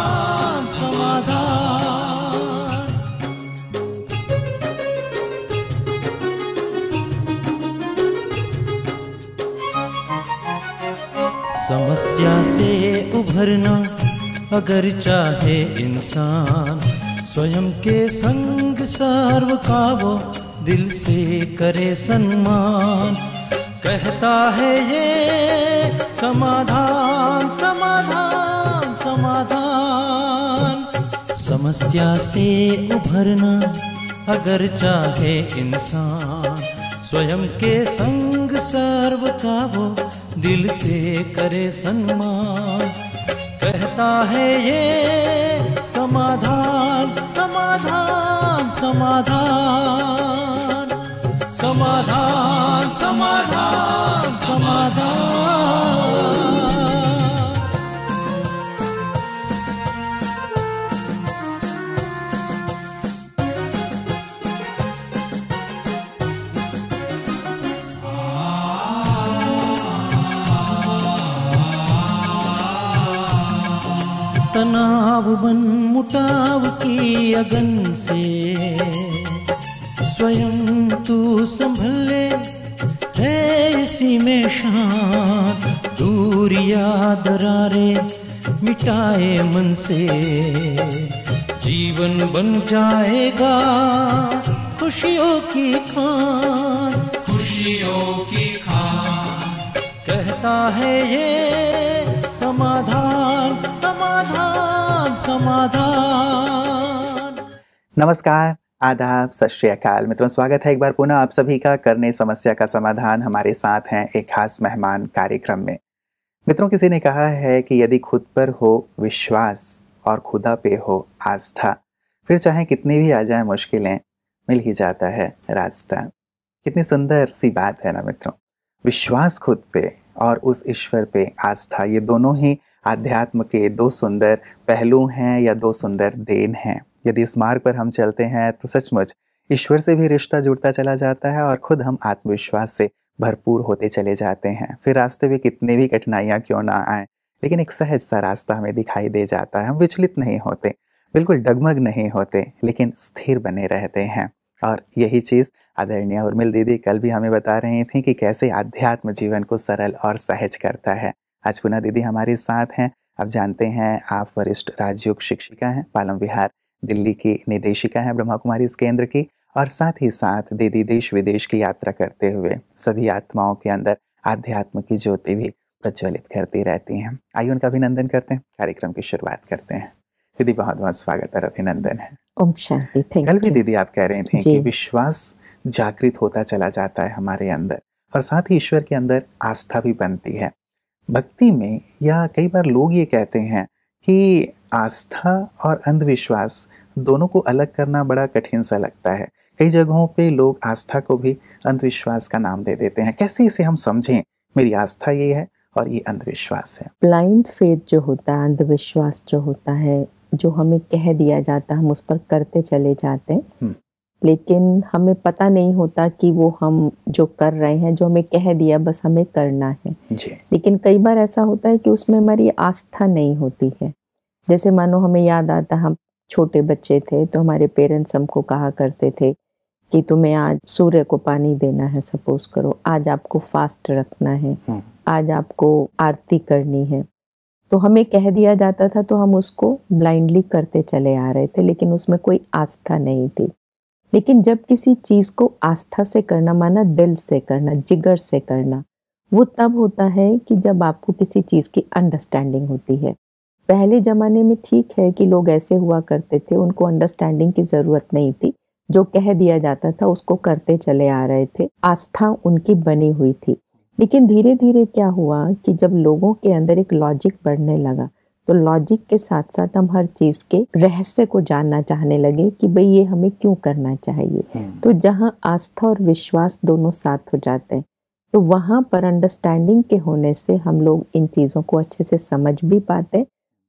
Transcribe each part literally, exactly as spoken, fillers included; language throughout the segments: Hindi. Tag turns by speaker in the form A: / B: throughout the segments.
A: समाधान समाधान। समस्या से उभरना अगर चाहे इंसान, स्वयं के संग सर्व का वो दिल से करे सम्मान। कहता है ये समाधान समाधान समाधान। समस्या से उभरना अगर चाहे इंसान, स्वयं के संग सर्व का वो दिल से करे सम्मान। कहता है ये समाधान समाधान समाधान समाधान समाधान समाधान। तनाव बन मुटाव की अगन से स्वयं तू संभल ले, है इसी में शान। दूरिया दरारे मिटाए मन से, जीवन बन जाएगा खुशियों की खान खुशियों की खान। कहता है ये समाधान समाधान समाधान।
B: नमस्कार, आदाब, सत श्री अकाल मित्रों, स्वागत है एक बार पुनः आप सभी का करने समस्या का समाधान। हमारे साथ हैं एक खास मेहमान कार्यक्रम में। मित्रों, किसी ने कहा है कि यदि खुद पर हो विश्वास और खुदा पे हो आस्था, फिर चाहे कितनी भी आ जाए मुश्किलें, मिल ही जाता है रास्ता। कितनी सुंदर सी बात है ना मित्रों। विश्वास खुद पे और उस ईश्वर पे आस्था, ये दोनों ही आध्यात्म के दो सुंदर पहलू हैं या दो सुंदर देन हैं। यदि इस मार्ग पर हम चलते हैं तो सचमुच ईश्वर से भी रिश्ता जुड़ता चला जाता है और खुद हम आत्मविश्वास से भरपूर होते चले जाते हैं। फिर रास्ते में कितनी भी कठिनाइयाँ क्यों ना आए, लेकिन एक सहज सा रास्ता हमें दिखाई दे जाता है। हम विचलित नहीं होते, बिल्कुल डगमग नहीं होते, लेकिन स्थिर बने रहते हैं। और यही चीज़ आदरणीय उर्मिल दीदी कल भी हमें बता रही थी कि कैसे आध्यात्म जीवन को सरल और सहज करता है। आज पुनः दीदी हमारे साथ हैं। अब जानते हैं आप वरिष्ठ राजयोग शिक्षिका हैं, पालम विहार दिल्ली की निदेशिका हैं ब्रह्मा कुमारीज केंद्र की, और साथ ही साथ दीदी देश विदेश की यात्रा करते हुए सभी आत्माओं के अंदर आध्यात्म की ज्योति भी प्रज्वलित करती रहती हैं। आइए उनका अभिनंदन करते हैं, कार्यक्रम की शुरुआत करते हैं। दीदी बहुत बहुत स्वागत और अभिनंदन है।
C: ओम शांति।
B: कल भी दीदी आप कह रहे थे कि विश्वास जागृत होता चला जाता है हमारे अंदर, और साथ ही ईश्वर के अंदर आस्था भी बनती है। भक्ति में या कई बार लोग ये कहते हैं कि आस्था और अंधविश्वास दोनों को अलग करना बड़ा कठिन सा लगता है। कई जगहों पे लोग आस्था को भी अंधविश्वास का नाम दे देते हैं। कैसे इसे हम समझें? मेरी आस्था ये है और ये अंधविश्वास है।
C: ब्लाइंड फेथ जो होता है, अंधविश्वास जो होता है, जो हमें कह दिया जाता है, हम उस पर करते चले जाते हैं, लेकिन हमें पता नहीं होता कि वो हम जो कर रहे हैं, जो हमें कह दिया बस हमें करना है जी। लेकिन कई बार ऐसा होता है कि उसमें हमारी आस्था नहीं होती है। जैसे मानो हमें याद आता, हम छोटे बच्चे थे तो हमारे पेरेंट्स हमको कहा करते थे कि तुम्हें आज सूर्य को पानी देना है, सपोज करो, आज आपको फास्ट रखना है, आज आपको आरती करनी है। तो हमें कह दिया जाता था तो हम उसको ब्लाइंडली करते चले आ रहे थे, लेकिन उसमें कोई आस्था नहीं थी। लेकिन जब किसी चीज़ को आस्था से करना, माना दिल से करना, जिगर से करना, वो तब होता है कि जब आपको किसी चीज़ की अंडरस्टैंडिंग होती है। पहले ज़माने में ठीक है कि लोग ऐसे हुआ करते थे, उनको अंडरस्टैंडिंग की ज़रूरत नहीं थी, जो कह दिया जाता था उसको करते चले आ रहे थे, आस्था उनकी बनी हुई थी। लेकिन धीरे धीरे क्या हुआ कि जब लोगों के अंदर एक लॉजिक बढ़ने लगा, तो लॉजिक के साथ साथ हम हर चीज़ के रहस्य को जानना चाहने लगे कि भाई ये हमें क्यों करना चाहिए। तो जहाँ आस्था और विश्वास दोनों साथ हो जाते हैं, तो वहाँ पर अंडरस्टैंडिंग के होने से हम लोग इन चीज़ों को अच्छे से समझ भी पाते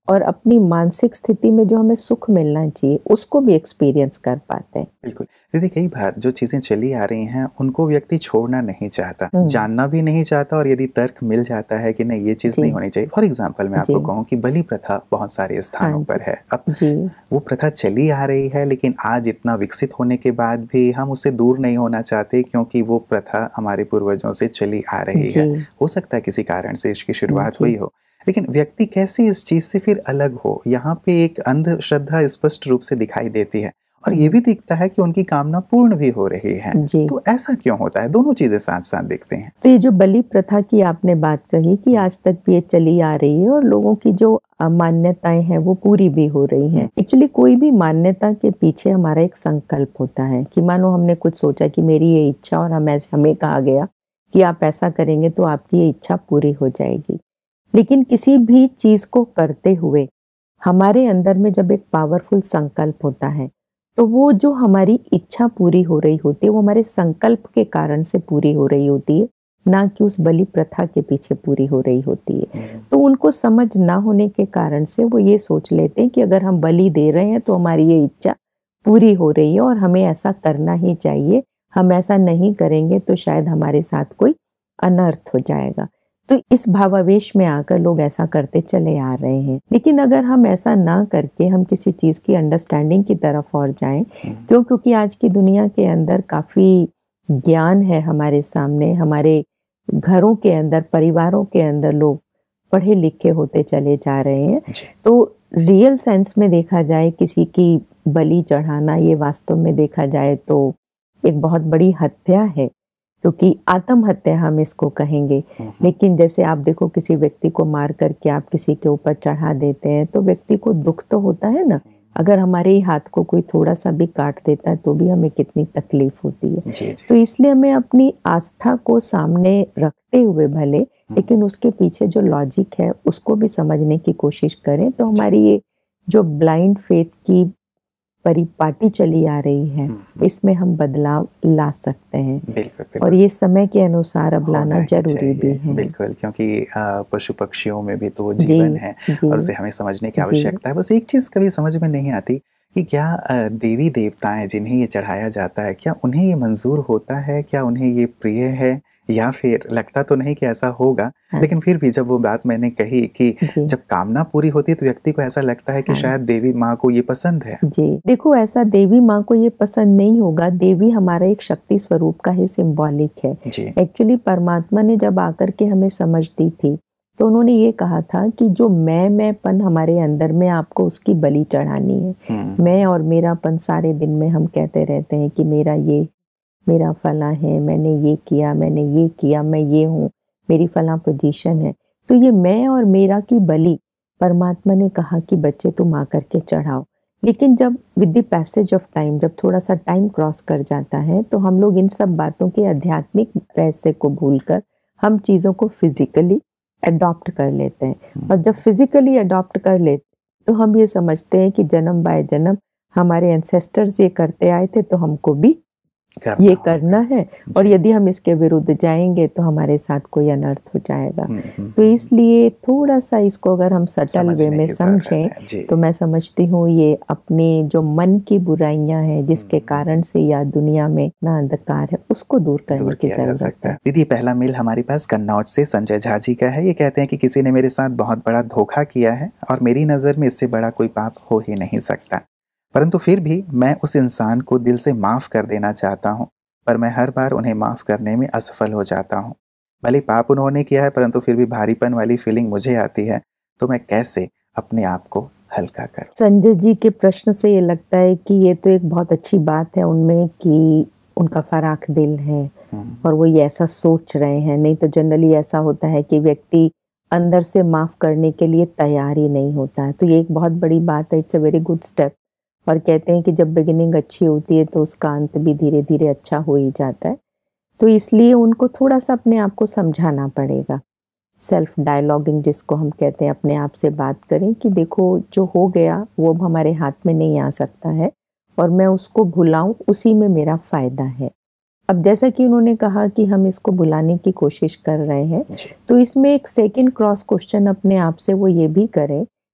C: और अपनी मानसिक स्थिति में जो हमें सुख मिलना चाहिए उसको भी एक्सपीरियंस कर पाते हैं।
B: बिल्कुल। दीदी, कई बार जो चीज़ें चली आ रही हैं उनको व्यक्ति छोड़ना नहीं चाहता, जानना भी नहीं चाहता, और यदि तर्क मिल जाता है कि नहीं ये चीज़ नहीं होनी चाहिए। फॉर एग्जांपल मैं आपको कहूँ कि बलि प्रथा बहुत सारे स्थानों
C: हाँ
B: पर है। अब
C: जी।
B: वो प्रथा चली आ रही है, लेकिन आज इतना विकसित होने के बाद भी हम उससे दूर नहीं होना चाहते, क्योंकि वो प्रथा हमारे पूर्वजों से चली आ रही है। हो सकता है किसी कारण से इसकी शुरुआत हुई हो, लेकिन व्यक्ति कैसे इस चीज से फिर अलग हो। यहाँ पे एक अंधश्रद्धा स्पष्ट रूप से दिखाई देती है, और ये भी दिखता है कि उनकी कामना पूर्ण भी हो रही है। तो ऐसा क्यों होता है? दोनों चीजें साथ साथ दिखते हैं।
C: तो ये जो बलि प्रथा की आपने बात कही कि आज तक भी ये चली आ रही है और लोगों की जो मान्यताएं हैं वो पूरी भी हो रही हैं। एक्चुअली कोई भी मान्यता के पीछे हमारा एक संकल्प होता है कि मानो हमने कुछ सोचा कि मेरी ये इच्छा, और हम ऐसे हमें कहा गया कि आप ऐसा करेंगे तो आपकी ये इच्छा पूरी हो जाएगी। लेकिन किसी भी चीज को करते हुए हमारे अंदर में जब एक पावरफुल संकल्प होता है, तो वो जो हमारी इच्छा पूरी हो रही होती है वो हमारे संकल्प के कारण से पूरी हो रही होती है, ना कि उस बलि प्रथा के पीछे पूरी हो रही होती है। तो उनको समझ ना होने के कारण से वो ये सोच लेते हैं कि अगर हम बलि दे रहे हैं तो हमारी ये इच्छा पूरी हो रही है और हमें ऐसा करना ही चाहिए, हम ऐसा नहीं करेंगे तो शायद हमारे साथ कोई अनर्थ हो जाएगा। तो इस भावावेश में आकर लोग ऐसा करते चले आ रहे हैं। लेकिन अगर हम ऐसा ना करके हम किसी चीज़ की अंडरस्टैंडिंग की तरफ और जाएं, क्यों क्योंकि आज की दुनिया के अंदर काफ़ी ज्ञान है हमारे सामने, हमारे घरों के अंदर, परिवारों के अंदर लोग पढ़े लिखे होते चले जा रहे हैं। तो रियल सेंस में देखा जाए किसी की बलि चढ़ाना, ये वास्तव में देखा जाए तो एक बहुत बड़ी हत्या है, क्योंकि आत्महत्या हम इसको कहेंगे। लेकिन जैसे आप देखो किसी व्यक्ति को मार करके आप किसी के ऊपर चढ़ा देते हैं तो व्यक्ति को दुख तो होता है ना। अगर हमारे ही हाथ को कोई थोड़ा सा भी काट देता है तो भी हमें कितनी तकलीफ होती है। जी जी। तो इसलिए हमें अपनी आस्था को सामने रखते हुए भले, लेकिन उसके पीछे जो लॉजिक है उसको भी समझने की कोशिश करें, तो हमारी ये जो ब्लाइंड फेथ की परिपाटी चली आ रही है इसमें हम बदलाव ला सकते हैं। बिल्कुल, बिल्कुल। और ये समय के अनुसार अब लाना जरूरी भी है।
B: बिल्कुल, क्योंकि पशु पक्षियों में भी तो जीवन है और उसे हमें समझने की आवश्यकता है। बस एक चीज़ कभी समझ में नहीं आती कि क्या देवी देवताएं जिन्हें ये चढ़ाया जाता है, क्या उन्हें ये मंजूर होता है, क्या उन्हें ये प्रिय है, या फिर लगता तो नहीं कि ऐसा होगा। हाँ। लेकिन फिर भी जब वो बात मैंने कही कि जब कामना पूरी होती है तो व्यक्ति को ऐसा लगता है कि हाँ। शायद देवी माँ को ये पसंद है।
C: जी देखो, ऐसा देवी माँ को ये पसंद नहीं होगा। देवी हमारा एक शक्ति स्वरूप का ही सिंबॉलिक है। एक्चुअली परमात्मा ने जब आकर के हमें समझ दी थी तो उन्होंने ये कहा था कि जो मैं मैंपन हमारे अंदर में, आपको उसकी बलि चढ़ानी है। मैं और मेरापन सारे दिन में हम कहते रहते हैं कि मेरा ये, मेरा फला है, मैंने ये किया, मैंने ये किया, मैं ये हूँ, मेरी फला पोजीशन है। तो ये मैं और मेरा की बलि परमात्मा ने कहा कि बच्चे तुम आकर के चढ़ाओ। लेकिन जब with the passage of time, जब थोड़ा सा टाइम क्रॉस कर जाता है तो हम लोग इन सब बातों के आध्यात्मिक रहस्य को भूलकर हम चीज़ों को फिजिकली अडॉप्ट कर लेते हैं। और जब फिजिकली अडॉप्ट कर लेते तो हम ये समझते हैं कि जन्म बाय जन्म हमारे एंसेस्टर्स ये करते आए थे तो हमको भी करना ये करना है, और यदि हम इसके विरुद्ध जाएंगे तो हमारे साथ कोई अनर्थ हो जाएगा। तो इसलिए थोड़ा सा इसको अगर हम सटल वे में समझें तो मैं समझती हूँ ये अपने जो मन की बुराइयां हैं जिसके कारण से या दुनिया में इतना अंधकार है उसको दूर करने की जरूरत है।
B: दीदी, पहला मेल हमारे पास कन्नौज से संजय झा जी का है। ये कहते हैं कि किसी ने मेरे साथ बहुत बड़ा धोखा किया है और मेरी नज़र में इससे बड़ा कोई पाप हो ही नहीं सकता, परंतु फिर भी मैं उस इंसान को दिल से माफ़ कर देना चाहता हूँ, पर मैं हर बार उन्हें माफ़ करने में असफल हो जाता हूँ। भले पाप उन्होंने किया है परंतु फिर भी भारीपन वाली फीलिंग मुझे आती है, तो मैं कैसे अपने आप को हल्का करूँ?
C: संजय जी के प्रश्न से ये लगता है कि ये तो एक बहुत अच्छी बात है उनमें कि उनका फराख दिल है और वो ये ऐसा सोच रहे हैं। नहीं तो जनरली ऐसा होता है कि व्यक्ति अंदर से माफ़ करने के लिए तैयार ही नहीं होता है। तो ये एक बहुत बड़ी बात है, it's a very good step. और कहते हैं कि जब बिगिनिंग अच्छी होती है तो उसका अंत भी धीरे धीरे अच्छा हो ही जाता है। तो इसलिए उनको थोड़ा सा अपने आप को समझाना पड़ेगा। सेल्फ डायलॉगिंग जिसको हम कहते हैं, अपने आप से बात करें कि देखो जो हो गया वो अब हमारे हाथ में नहीं आ सकता है और मैं उसको भुलाऊं, उसी में मेरा फ़ायदा है। अब जैसा कि उन्होंने कहा कि हम इसको भुलाने की कोशिश कर रहे हैं, तो इसमें एक सेकेंड क्रॉस क्वेश्चन अपने आप से वो ये भी करें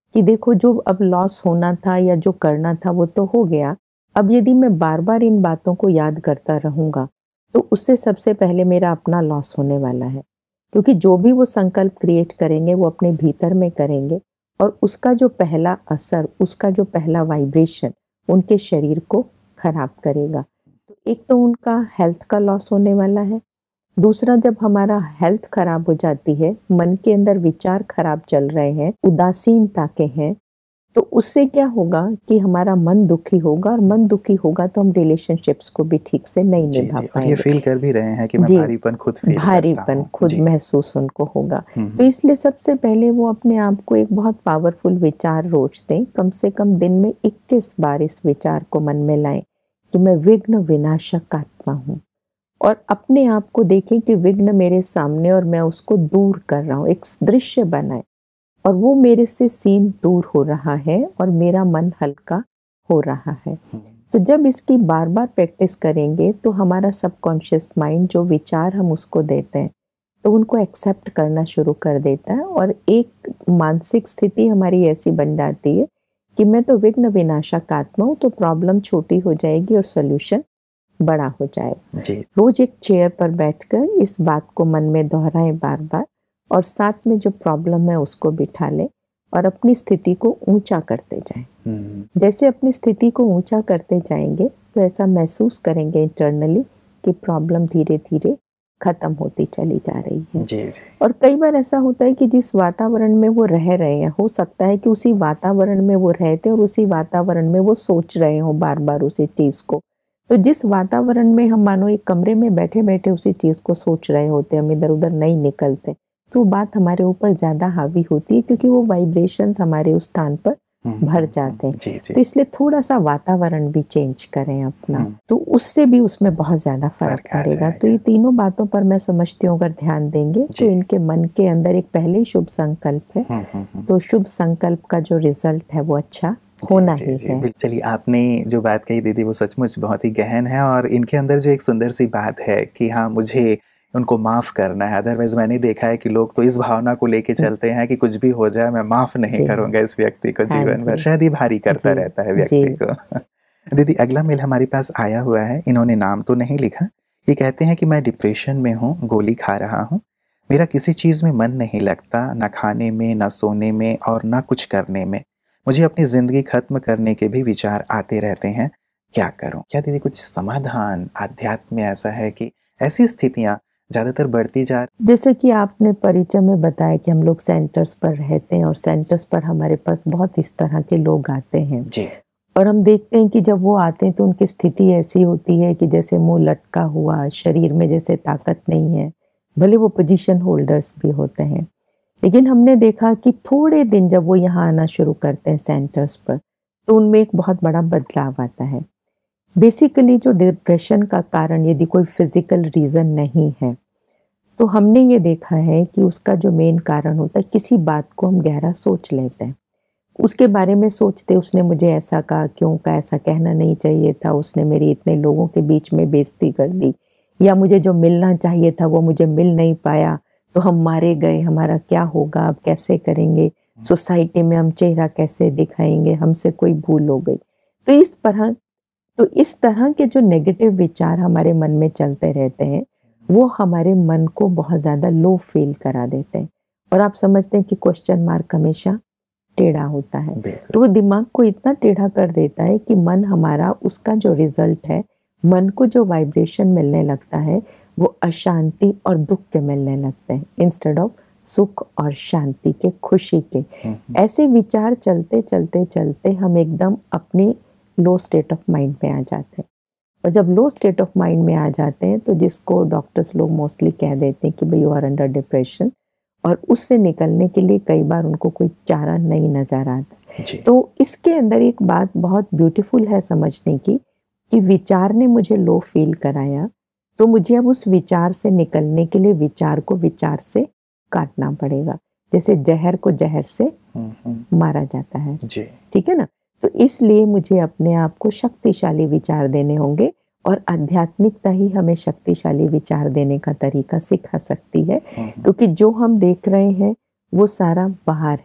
C: कि देखो जो अब लॉस होना था या जो करना था वो तो हो गया, अब यदि मैं बार बार इन बातों को याद करता रहूँगा तो उससे सबसे पहले मेरा अपना लॉस होने वाला है, क्योंकि जो भी वो संकल्प क्रिएट करेंगे वो अपने भीतर में करेंगे और उसका जो पहला असर, उसका जो पहला वाइब्रेशन उनके शरीर को खराब करेगा। तो एक तो उनका हेल्थ का लॉस होने वाला है, दूसरा जब हमारा हेल्थ खराब हो जाती है, मन के अंदर विचार खराब चल रहे हैं, उदासीनता के हैं, तो उससे क्या होगा कि हमारा मन दुखी होगा और मन दुखी होगा तो हम रिलेशनशिप्स को भी ठीक से नहीं
B: जी,
C: निभा
B: जी, और
C: पाएंगे।
B: ये फील कर भी रहे हैं कि मैं
C: जी,
B: भारीपन खुद फील करता
C: भारीपन
B: हूँ।
C: खुद
B: जी।
C: महसूस उनको होगा।
B: हम्म,
C: तो इसलिए सबसे पहले वो अपने आप को एक बहुत पावरफुल विचार रोज दें, कम से कम दिन में इक्कीस बार इस विचार को मन में लाएं कि मैं विघ्न विनाशक आत्मा हूँ, और अपने आप को देखें कि विघ्न मेरे सामने और मैं उसको दूर कर रहा हूँ। एक दृश्य बनाए और वो मेरे से सीन दूर हो रहा है और मेरा मन हल्का हो रहा है। तो जब इसकी बार बार प्रैक्टिस करेंगे तो हमारा सबकॉन्शियस माइंड जो विचार हम उसको देते हैं तो उनको एक्सेप्ट करना शुरू कर देता है और एक मानसिक स्थिति हमारी ऐसी बन जाती है कि मैं तो विघ्न विनाशक आत्मा हूँ, तो प्रॉब्लम छोटी हो जाएगी और सोल्यूशन बड़ा हो जाएगा।
B: जी।
C: रोज एक चेयर पर बैठकर इस बात को मन में दोहराएं बार बार, और साथ में जो प्रॉब्लम है उसको बिठा लें और अपनी स्थिति को ऊंचा करते जाएं।
B: हम्म,
C: जैसे अपनी स्थिति को ऊंचा करते जाएंगे तो ऐसा महसूस करेंगे इंटरनली कि प्रॉब्लम धीरे धीरे खत्म होती चली जा रही है।
B: जी, जी।
C: और कई बार ऐसा होता है कि जिस वातावरण में वो रह रहे हैं, हो सकता है कि उसी वातावरण में वो रहते और उसी वातावरण में वो सोच रहे हो बार बार उसी चीज को। तो जिस वातावरण में हम मानो एक कमरे में बैठे बैठे उसी चीज को सोच रहे होते, हम इधर उधर नहीं निकलते, तो बात हमारे ऊपर ज्यादा हावी होती है, क्योंकि वो वाइब्रेशंस हमारे उस स्थान पर भर जाते हैं।
B: जी, जी।
C: तो इसलिए थोड़ा सा वातावरण भी चेंज करें अपना, तो उससे भी उसमें बहुत ज्यादा फर्क
B: फर्क आ
C: पड़ेगा। तो
B: जाएगा।
C: ये तीनों बातों पर मैं समझती हूँ अगर ध्यान देंगे
B: जी।
C: तो इनके मन के अंदर एक पहले ही शुभ संकल्प है,
B: हम्म, हम्म, हम्म।
C: तो शुभ संकल्प का जो रिजल्ट है वो अच्छा
B: जी,
C: होना
B: जी,
C: ही
B: जी,
C: है।
B: बिल- चलिए, आपने जो बात कही दीदी वो सचमुच बहुत ही गहन है, और इनके अंदर जो एक सुंदर सी बात है कि हाँ, मुझे उनको माफ़ करना है। अदरवाइज मैंने देखा है कि लोग तो इस भावना को लेके चलते हैं कि कुछ भी हो जाए मैं माफ़ नहीं
C: जी।
B: करूंगा इस व्यक्ति को
C: हाँ
B: जीवन भर,
C: जी।
B: शायद ये भारी करता
C: जी,
B: रहता है व्यक्ति
C: जी।
B: को। दीदी, अगला मेल हमारे पास आया हुआ है, इन्होंने नाम तो नहीं लिखा। ये कहते हैं कि मैं डिप्रेशन में हूँ, गोली खा रहा हूँ, मेरा किसी चीज़ में मन नहीं लगता, ना खाने में, ना सोने में और ना कुछ करने में। मुझे अपनी ज़िंदगी ख़त्म करने के भी विचार आते रहते हैं, क्या करूं? क्या दीदी कुछ समाधान आध्यात्म में ऐसा है कि ऐसी स्थितियां ज़्यादातर बढ़ती जा रही?
C: जैसे कि आपने परिचय में बताया कि हम लोग सेंटर्स पर रहते हैं और सेंटर्स पर हमारे पास बहुत इस तरह के लोग आते हैं,
B: जी।
C: और हम देखते हैं कि जब वो आते हैं तो उनकी स्थिति ऐसी होती है कि जैसे मुंह लटका हुआ, शरीर में जैसे ताकत नहीं है, भले वो पोजीशन होल्डर्स भी होते हैं। लेकिन हमने देखा कि थोड़े दिन जब वो यहाँ आना शुरू करते हैं सेंटर्स पर, तो उनमें एक बहुत बड़ा बदलाव आता है। बेसिकली जो डिप्रेशन का कारण यदि कोई फिजिकल रीज़न नहीं है, तो हमने ये देखा है कि उसका जो मेन कारण होता है, किसी बात को हम गहरा सोच लेते हैं, उसके बारे में सोचते, उसने मुझे ऐसा कहा, क्यों कहा, ऐसा कहना नहीं चाहिए था, उसने मेरी इतने लोगों के बीच में बेइज्जती कर दी, या मुझे जो मिलना चाहिए था वो मुझे मिल नहीं पाया, तो हम मारे गए, हमारा क्या होगा, अब कैसे करेंगे, सोसाइटी में हम चेहरा कैसे दिखाएंगे, हमसे कोई भूल हो गई। तो इस तरह तो इस तरह के जो नेगेटिव विचार हमारे मन में चलते रहते हैं, वो हमारे मन को बहुत ज़्यादा लो फील करा देते हैं, और आप समझते हैं कि क्वेश्चन मार्क हमेशा टेढ़ा होता है। तो वो दिमाग को इतना टेढ़ा कर देता है कि मन हमारा, उसका जो रिजल्ट है, मन को जो वाइब्रेशन मिलने लगता है वो अशांति और दुख के मिलने लगते हैं, इंस्टेड ऑफ सुख और शांति के, खुशी के। ऐसे विचार चलते चलते चलते हम एकदम अपनी लो स्टेट ऑफ माइंड में आ जाते हैं, और जब लो स्टेट ऑफ माइंड में आ जाते हैं तो जिसको डॉक्टर्स लोग मोस्टली कह देते हैं कि भाई यू आर अंडर डिप्रेशन, और उससे निकलने के लिए कई बार उनको कोई चारा नहीं नजर आता। तो इसके अंदर एक बात बहुत ब्यूटीफुल है समझने की, कि विचार ने मुझे लो फील कराया, तो मुझे अब उस विचार से निकलने के लिए विचार को विचार से काटना पड़ेगा, जैसे जहर को जहर से मारा जाता है। ठीक है ना? तो इसलिए मुझे अपने आप को शक्तिशाली विचार देने होंगे, और आध्यात्मिकता ही हमें शक्तिशाली विचार देने का तरीका सिखा सकती है, क्योंकि जो हम देख रहे हैं वो सारा बाहर है,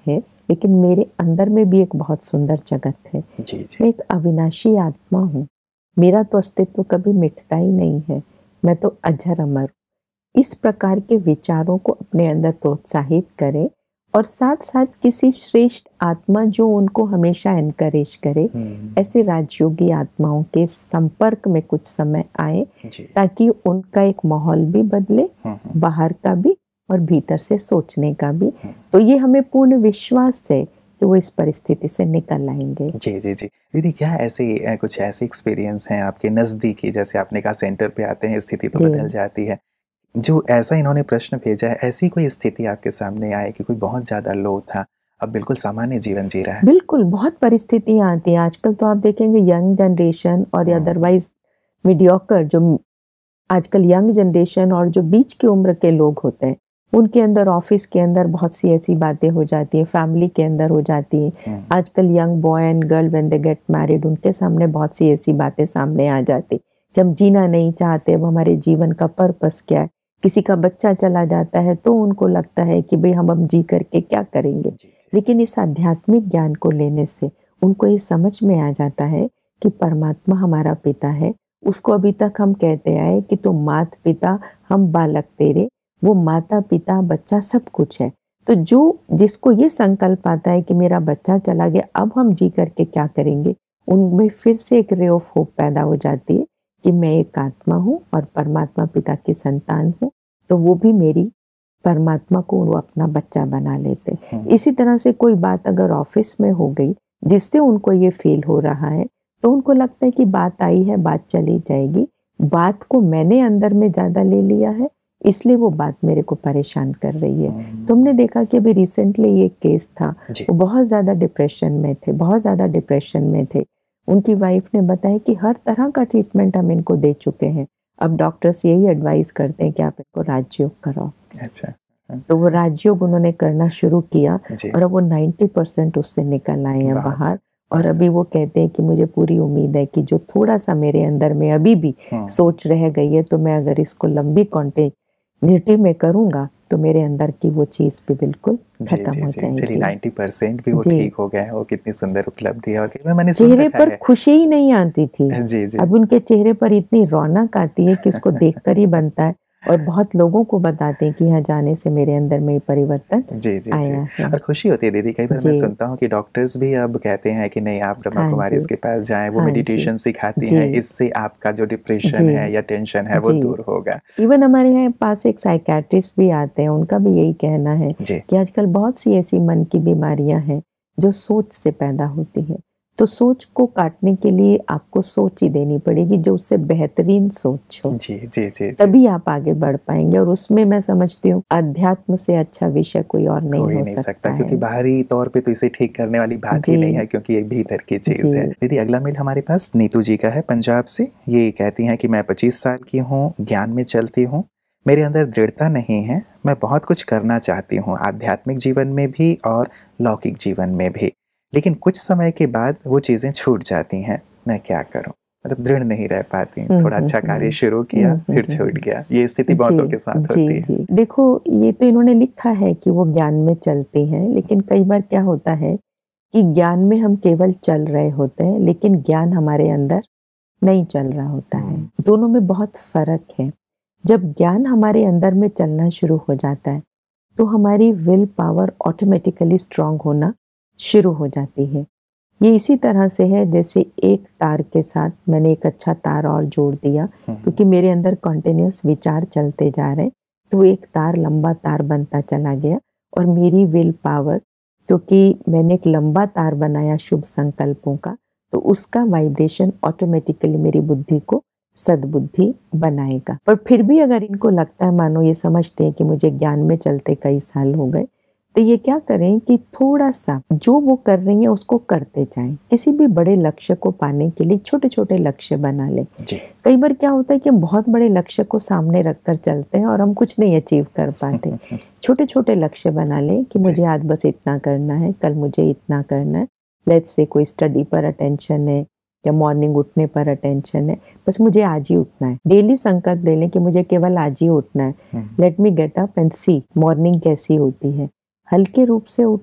C: लेकिन मेरे अंदर में भी एक बहुत सुंदर जगत है।
B: जी जी
C: मैं एक अविनाशी आत्मा हूँ, मेरा तो अस्तित्व कभी मिटता ही नहीं है, मैं तो अजर अमर हूँ। इस प्रकार के विचारों को अपने अंदर प्रोत्साहित करें और साथ साथ किसी श्रेष्ठ आत्मा जो उनको हमेशा एनकरेज करे, ऐसे राजयोगी आत्माओं के संपर्क में कुछ समय आए, ताकि उनका एक माहौल भी बदले, बाहर का भी और भीतर से सोचने का भी। तो ये हमें पूर्ण विश्वास है कि वो इस परिस्थिति से निकल आएंगे।
B: जी जी जी दीदी, क्या ऐसे कुछ ऐसे एक्सपीरियंस हैं आपके नज़दीकी, जैसे आपने कहा सेंटर पे आते हैं स्थिति तो बदल जाती है, जो ऐसा इन्होंने प्रश्न भेजा है, ऐसी कोई स्थिति आपके सामने आए कि कोई बहुत ज़्यादा लो था, अब बिल्कुल सामान्य जीवन जी रहा है?
C: बिल्कुल, बहुत परिस्थितियाँ आती हैं आजकल। तो आप देखेंगे यंग जनरेशन और अदरवाइज मीडियोकर, जो आजकल यंग जनरेशन और जो बीच की उम्र के लोग होते हैं, उनके अंदर ऑफिस के अंदर बहुत सी ऐसी बातें हो जाती हैं, फैमिली के अंदर हो जाती हैं। आजकल young boy and girl when they get married, उनके सामने बहुत सी ऐसी बातें सामने आ जाती कि हम जीना नहीं चाहते, अब हमारे जीवन का पर्पस क्या है। किसी का बच्चा चला जाता है तो उनको लगता है कि भाई हम अब जी करके क्या करेंगे। लेकिन इस आध्यात्मिक ज्ञान को लेने से उनको ये समझ में आ जाता है कि परमात्मा हमारा पिता है। उसको अभी तक हम कहते आए कि तो माता पिता हम बालक तेरे, वो माता पिता बच्चा सब कुछ है। तो जो जिसको ये संकल्प आता है कि मेरा बच्चा चला गया, अब हम जी करके क्या करेंगे, उनमें फिर से एक रे ऑफ होप पैदा हो जाती है कि मैं एक आत्मा हूँ और परमात्मा पिता की संतान हूँ, तो वो भी मेरी परमात्मा को वो अपना बच्चा बना लेते। इसी तरह से कोई बात अगर ऑफिस में हो गई जिससे उनको ये फील हो रहा है, तो उनको लगता है कि बात आई है, बात चली जाएगी, बात को मैंने अंदर में ज़्यादा ले लिया है, इसलिए वो बात मेरे को परेशान कर रही है। तुमने देखा कि अभी रिसेंटली ये केस था, वो बहुत ज़्यादा डिप्रेशन में थे, बहुत ज़्यादा डिप्रेशन में थे। उनकी वाइफ ने बताया कि हर तरह का ट्रीटमेंट हम इनको दे चुके हैं, अब डॉक्टर्स यही एडवाइस करते हैं कि आप इनको राजयोग कराओ।
B: अच्छा।
C: तो वो राजयोग उन्होंने करना शुरू किया और अब वो नब्बे परसेंट उससे निकल आए हैं बाहर। और अभी वो कहते हैं कि मुझे पूरी उम्मीद है कि जो थोड़ा सा मेरे अंदर में अभी भी सोच रह गई है, तो मैं अगर इसको लंबी कॉन्टिन्यूटी में करूंगा तो मेरे अंदर की वो चीज भी बिल्कुल खत्म हो जाएगी।
B: चलिए नब्बे परसेंट भी वो ठीक हो गया है, वो कितनी सुंदर उपलब्धि है। और मैंने
C: चेहरे पर खुशी ही नहीं आती थी,
B: जी जी
C: अब उनके चेहरे पर इतनी रौनक आती है कि उसको देखकर ही बनता है। और बहुत लोगों को बताते हैं कि यहाँ जाने से मेरे अंदर में परिवर्तन
B: जी जी
C: आया
B: जी
C: है।
B: और खुशी होती है दीदी। कई बार मैं सुनता हूँ कि डॉक्टर्स भी अब कहते हैं कि नहीं, आप ब्रह्मा कुमारीज के पास जाएं, वो मेडिटेशन सिखाती हैं, इससे आपका जो डिप्रेशन है या टेंशन है वो दूर होगा।
C: इवन हमारे यहाँ पास एक साइकेट्रिस्ट भी आते हैं, उनका भी यही कहना है कि आजकल बहुत सी ऐसी मन की बीमारियां हैं जो सोच से पैदा होती हैं। तो सोच को काटने के लिए आपको सोच ही देनी पड़ेगी जो उससे बेहतरीन सोच हो।
B: जी जी जी, जी।
C: तभी आप आगे बढ़ पाएंगे। और उसमें मैं समझती हूँ अध्यात्म से अच्छा विषय कोई और नहीं
B: कोई
C: हो
B: नहीं
C: सकता,
B: सकता
C: है।
B: क्योंकि बाहरी तौर पे तो इसे ठीक करने वाली बात ही नहीं है, क्योंकि एक भीतर की चीज है। दीदी अगला मेल हमारे पास नीतू जी का है पंजाब से। ये कहती हैं कि मैं पच्चीस साल की हूँ, ज्ञान में चलती हूँ, मेरे अंदर दृढ़ता नहीं है, मैं बहुत कुछ करना चाहती हूँ आध्यात्मिक जीवन में भी और लौकिक जीवन में भी, लेकिन कुछ समय के बाद वो चीज़ें छूट जाती हैं, मैं क्या करूं? मतलब दृढ़ नहीं रह पाती, थोड़ा अच्छा कार्य शुरू किया फिर छूट गया। ये स्थिति बहुतों के साथ होती है।
C: जी, देखो ये तो इन्होंने लिखा है कि वो ज्ञान में चलते हैं, लेकिन कई बार क्या होता है कि ज्ञान में हम केवल चल रहे होते हैं, लेकिन ज्ञान हमारे अंदर नहीं चल रहा होता है। दोनों में बहुत फर्क है। जब ज्ञान हमारे अंदर में चलना शुरू हो जाता है तो हमारी विल पावर ऑटोमेटिकली स्ट्रांग होना शुरू हो जाती है। ये इसी तरह से है जैसे एक तार के साथ मैंने एक अच्छा तार और जोड़ दिया, क्योंकि मेरे अंदर कॉन्टिन्यूस विचार चलते जा रहे, तो एक तार लंबा तार बनता चला गया। और मेरी विल पावर, क्योंकि मैंने एक लंबा तार बनाया शुभ संकल्पों का, तो उसका वाइब्रेशन ऑटोमेटिकली मेरी बुद्धि को सद्बुद्धि बनाएगा। पर फिर भी अगर इनको लगता है, मानो ये समझते हैं कि मुझे ज्ञान में चलते कई साल हो गए, तो ये क्या करें कि थोड़ा सा जो वो कर रही हैं उसको करते जाएं। किसी भी बड़े लक्ष्य को पाने के लिए छोटे छोटे लक्ष्य बना लें। कई बार क्या होता है कि हम बहुत बड़े लक्ष्य को सामने रखकर चलते हैं और हम कुछ नहीं अचीव कर पाते। छोटे छोटे लक्ष्य बना लें कि मुझे आज बस इतना करना है, कल मुझे इतना करना है। लेट्स से कोई स्टडी पर अटेंशन है या मॉर्निंग उठने पर अटेंशन है, बस मुझे आज ही उठना है। डेली संकल्प ले लें कि मुझे केवल आज ही उठना है। Let me get up and see morning कैसी होती है। हल्के रूप से उठे,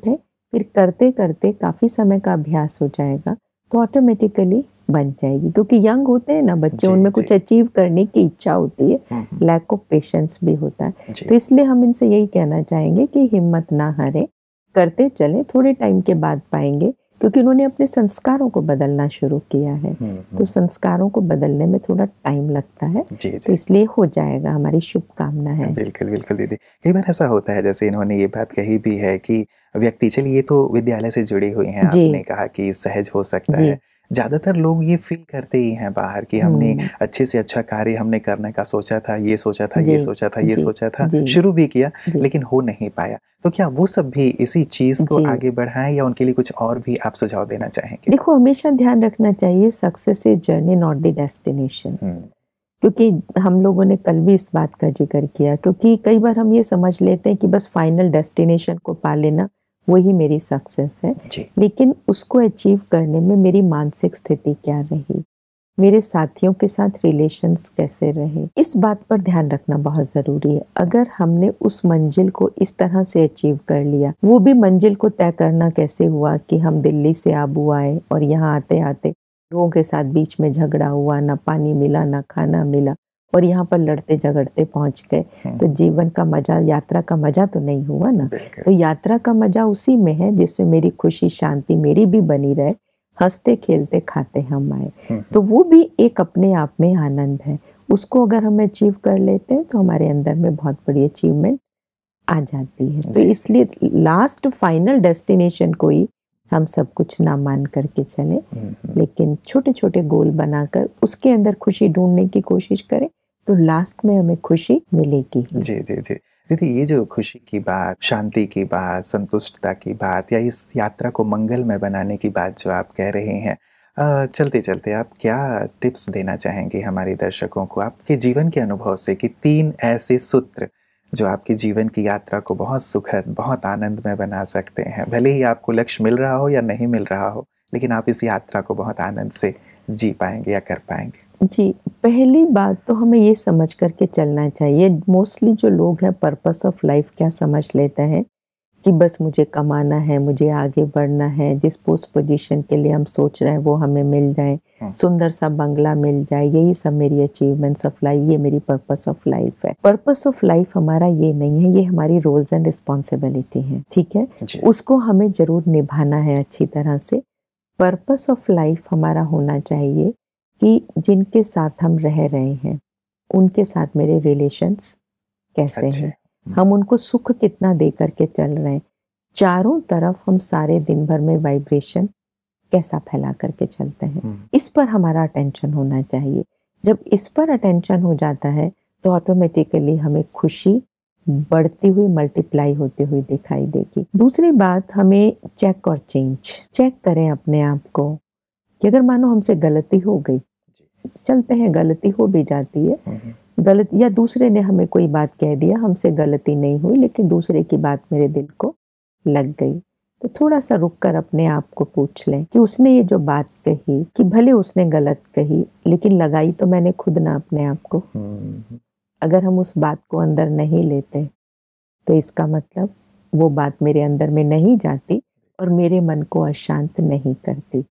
C: फिर करते करते काफ़ी समय का अभ्यास हो जाएगा तो ऑटोमेटिकली बन जाएगी। क्योंकि यंग होते हैं ना बच्चे,
B: जी,
C: उनमें
B: जी।
C: कुछ अचीव करने की इच्छा होती है,
B: हम्म, हम्म,
C: लैक ऑफ पेशेंस भी होता है।
B: जी।
C: तो इसलिए हम इनसे यही कहना चाहेंगे कि हिम्मत ना हारें, करते चलें, थोड़े टाइम के बाद पाएंगे। क्योंकि उन्होंने अपने संस्कारों को बदलना शुरू किया है,
B: हम्म,
C: तो
B: हम्म,
C: संस्कारों को बदलने में थोड़ा टाइम लगता है,
B: जी,
C: तो
B: जी।
C: इसलिए हो जाएगा, हमारी शुभकामना है।
B: बिल्कुल, बिल्कुल दीदी। कई बार ऐसा होता है जैसे इन्होंने ये बात कही भी है कि व्यक्ति, चलिए ये तो विद्यालय से जुड़ी हुई हैं,
C: जी,
B: आपने कहा कि सहज हो सकता
C: जी।
B: है। ज़्यादातर लोग ये फ़ील करते ही हैं बाहर कि हमने
C: हुँ,
B: अच्छे से अच्छा कार्य हमने करने का सोचा था, ये सोचा था,
C: जी,
B: ये सोचा था, ये
C: जी,
B: सोचा था,
C: जी,
B: शुरू भी किया
C: जी,
B: लेकिन हो नहीं पाया। तो क्या वो सब भी इसी चीज़ को
C: जी।
B: आगे बढ़ाएँ या उनके लिए कुछ और भी आप सुझाव देना चाहेंगे?
C: देखो, हमेशा ध्यान रखना चाहिए success is journey not the destination.
B: हुँ,
C: क्योंकि हम लोगों ने कल भी इस बात का ज़िक्र किया, क्योंकि कई बार हम ये समझ लेते हैं कि बस फाइनल डेस्टिनेशन को पा लेना वही मेरी सक्सेस है।
B: जी,
C: लेकिन उसको अचीव करने में मेरी मानसिक स्थिति क्या रही, मेरे साथियों के साथ रिलेशंस कैसे रहे, इस बात पर ध्यान रखना बहुत ज़रूरी है। अगर हमने उस मंजिल को इस तरह से अचीव कर लिया, वो भी मंजिल को तय करना कैसे हुआ कि हम दिल्ली से आबू आए और यहाँ आते-आते लोगों के साथ बीच में झगड़ा हुआ, ना पानी मिला, ना खाना मिला और यहाँ पर लड़ते झगड़ते पहुँच गए।
B: हुँ,
C: तो जीवन का मज़ा, यात्रा का मज़ा तो नहीं हुआ ना।
B: बिल्कुल।
C: तो यात्रा का मज़ा उसी में है जिसमें मेरी खुशी, शांति मेरी भी बनी रहे, हँसते खेलते खाते हम आए।
B: हुँ,
C: तो वो भी एक अपने आप में आनंद है। उसको अगर हम अचीव कर लेते हैं तो हमारे अंदर में बहुत बड़ी अचीवमेंट आ जाती है। तो
B: जी, जी।
C: इसलिए लास्ट फाइनल डेस्टिनेशन को ही हम सब कुछ ना मान करके चलें,
B: हुँ, हुँ।
C: लेकिन छोटे-छोटे गोल बनाकर उसके अंदर खुशी ढूँढने की कोशिश करें, तो लास्ट में हमें खुशी मिलेगी ही।
B: जी, जी, जी। दीदी, ये जो खुशी की बात, शांति की बात, संतुष्टता की बात या इस यात्रा को मंगलमय बनाने की बात जो आप कह रहे हैं, अ, चलते-चलते आप क्या टिप्स देना चाहेंगे हमारे दर्शकों को आपके जीवन के अनुभव से कि तीन ऐसे सूत्र जो आपके जीवन की यात्रा को बहुत सुखद, बहुत आनंदमय बना सकते हैं? भले ही आपको लक्ष्य मिल रहा हो या नहीं मिल रहा हो, लेकिन आप इस यात्रा को बहुत आनंद से जी पाएँगे या कर पाएँगे।
C: जी, पहली बात तो हमें ये समझ कर के चलना चाहिए, मोस्टली जो लोग हैं पर्पस ऑफ लाइफ क्या समझ लेते हैं कि बस मुझे कमाना है, मुझे आगे बढ़ना है, जिस पोस्ट पोजीशन के लिए हम सोच रहे हैं वो हमें मिल जाए,
B: हुँ,
C: सुंदर सा बंगला मिल जाए, यही सब मेरी अचीवमेंट्स ऑफ लाइफ, ये मेरी पर्पस ऑफ लाइफ है। पर्पस ऑफ लाइफ हमारा ये नहीं है, ये हमारी रोल्स एंड रिस्पॉन्सिबिलिटी है, ठीक है?
B: जी।
C: उसको हमें ज़रूर निभाना है अच्छी तरह से। पर्पस ऑफ लाइफ हमारा होना चाहिए कि जिनके साथ हम रह रहे हैं, उनके साथ मेरे रिलेशंस कैसे
B: अच्छे।
C: हैं?
B: हुँ,
C: हम उनको सुख कितना दे कर के चल रहे हैं? चारों तरफ हम सारे दिन भर में वाइब्रेशन कैसा फैला करके चलते हैं?
B: हुँ,
C: इस पर हमारा अटेंशन होना चाहिए। जब इस पर अटेंशन हो जाता है, तो ऑटोमेटिकली हमें खुशी बढ़ती हुई, मल्टीप्लाई होती हुई दिखाई देगी। दूसरी बात, हमें चेक और चेंज, चेक करें अपने आप को कि अगर मानो हमसे गलती हो गई,
B: जी।
C: चलते हैं गलती हो भी जाती है,
B: हुँ, हुँ।
C: गलत या दूसरे ने हमें कोई बात कह दिया, हमसे गलती नहीं हुई लेकिन दूसरे की बात मेरे दिल को लग गई, तो थोड़ा सा रुक कर अपने आप को पूछ लें कि उसने ये जो बात कही, कि भले उसने गलत कही लेकिन लगाई तो मैंने खुद ना अपने आप को।
B: हुँ, हुँ।
C: अगर हम उस बात को अंदर नहीं लेते तो इसका मतलब वो बात मेरे अंदर में नहीं जाती और मेरे मन को अशांत नहीं करती।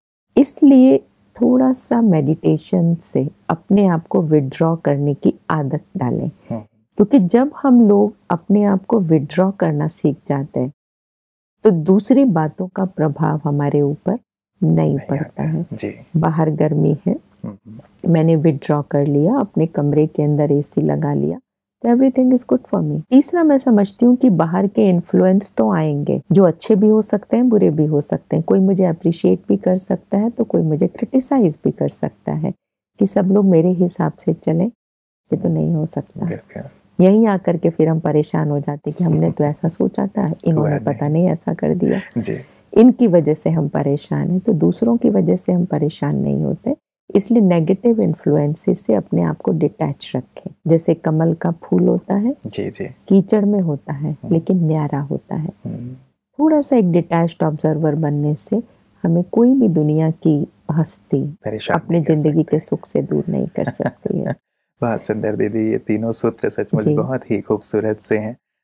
C: इसलिए थोड़ा सा मेडिटेशन से अपने आप को विथड्रॉ करने की आदत डालें,
B: हुँ,
C: क्योंकि जब हम लोग अपने आप को विथड्रॉ करना सीख जाते हैं तो दूसरी बातों का प्रभाव हमारे ऊपर नहीं
B: नहीं
C: पड़ता
B: आता।
C: है।
B: जी।
C: बाहर गर्मी है,
B: हुँ, हुँ।
C: मैंने विथड्रॉ कर लिया, अपने कमरे के अंदर एसी लगा लिया, तो everything is good for me. तीसरा, मैं समझती हूँ कि बाहर के इन्फ्लुएंस तो आएंगे, जो अच्छे भी हो सकते हैं, बुरे भी हो सकते हैं। कोई मुझे अप्रिशिएट भी कर सकता है तो कोई मुझे क्रिटिसाइज भी कर सकता है। कि सब लोग मेरे हिसाब से चलें, ये तो नहीं हो सकता।
B: बिल्कुल।
C: यहीं आकर के फिर हम परेशान हो जाते कि हमने तो ऐसा सोचा था, इन्होंने
B: हुआ
C: पता
B: नहीं।
C: नहीं ऐसा कर दिया।
B: जी।
C: इनकी वजह से हम परेशान हैं, तो दूसरों की वजह से हम परेशान नहीं होते। इसलिए नेगेटिव इन्फ्लुएंसेस से अपने आप को डिटैच रखें। जैसे कमल का फूल होता है,
B: जी, जी।
C: कीचड़ में होता है लेकिन न्यारा होता है।
B: हुँ,
C: थोड़ा सा एक डिटैच्ड ऑब्जर्वर बनने से हमें कोई भी दुनिया की हस्ती
B: परेशान
C: अपनी
B: नहीं कर
C: जिंदगी
B: सकते।
C: के सुख से दूर नहीं कर सकती है।
B: बहुत सुंदर दीदी, ये तीनों सूत्र सचमुच
C: जी,
B: बहुत ही खूबसूरत से हैं।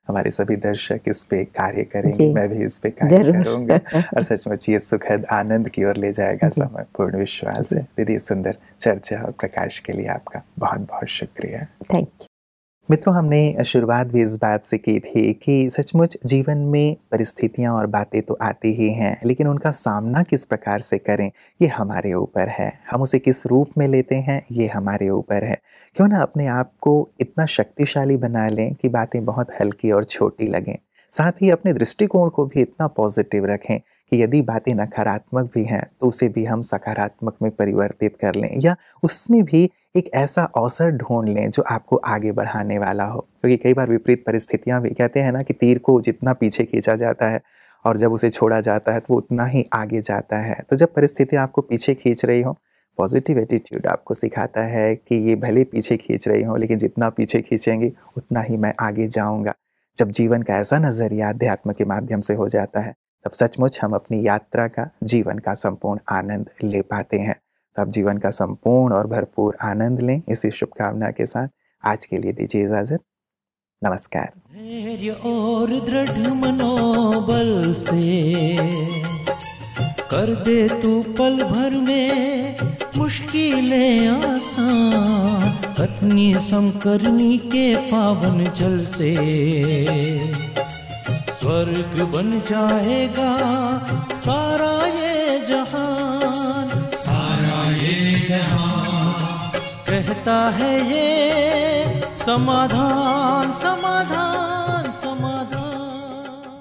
B: हमारे सभी दर्शक इस पे कार्य करेंगे, मैं भी इस पे कार्य करूँगा और सचमुच ये सुखद आनंद की ओर ले जाएगा समय, पूर्ण विश्वास है। दीदी, सुंदर चर्चा और प्रकाश के लिए आपका बहुत बहुत शुक्रिया।
C: Thank you.
B: मित्रों, हमने शुरुआत भी इस बात से की थी कि सचमुच जीवन में परिस्थितियां और बातें तो आती ही हैं, लेकिन उनका सामना किस प्रकार से करें ये हमारे ऊपर है। हम उसे किस रूप में लेते हैं ये हमारे ऊपर है। क्यों ना अपने आप को इतना शक्तिशाली बना लें कि बातें बहुत हल्की और छोटी लगें। साथ ही अपने दृष्टिकोण को भी इतना पॉजिटिव रखें कि यदि बातें नकारात्मक भी हैं तो उसे भी हम सकारात्मक में परिवर्तित कर लें, या उसमें भी एक ऐसा अवसर ढूंढ लें जो आपको आगे बढ़ाने वाला हो। क्योंकि तो कई बार विपरीत परिस्थितियां भी, कहते हैं ना कि तीर को जितना पीछे खींचा जाता है और जब उसे छोड़ा जाता है तो वो उतना ही आगे जाता है। तो जब परिस्थितियां आपको पीछे खींच रही हो, पॉजिटिव एटीट्यूड आपको सिखाता है कि ये भले पीछे खींच रही हो, लेकिन जितना पीछे खींचेंगे उतना ही मैं आगे जाऊँगा। जब जीवन का ऐसा नज़रिया अध्यात्म के माध्यम से हो जाता है, तब सचमुच हम अपनी यात्रा का, जीवन का संपूर्ण आनंद ले पाते हैं। तब जीवन का संपूर्ण और भरपूर आनंद लें। इसी शुभकामना के साथ आज के लिए दीजिए इजाजत। नमस्कार।
A: धैर्य और दृढ़ मनोबल से कर दे तू पल भर में मुश्किलें आसान, कतनी समकरनी के पावन जल से स्वर्ग बन जाएगा सारा ये जहान, सारा ये जहान। कहता है ये समाधान, समाधान।